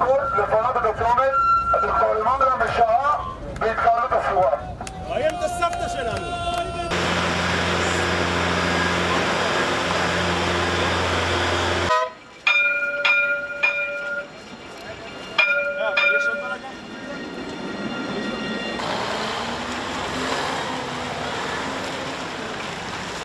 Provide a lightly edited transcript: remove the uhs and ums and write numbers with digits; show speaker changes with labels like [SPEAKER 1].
[SPEAKER 1] יכול לפנות את הצומת, אתם כבר למעלה משעה בהתקהלות אסורה.
[SPEAKER 2] ראיין את הסבתא שלנו.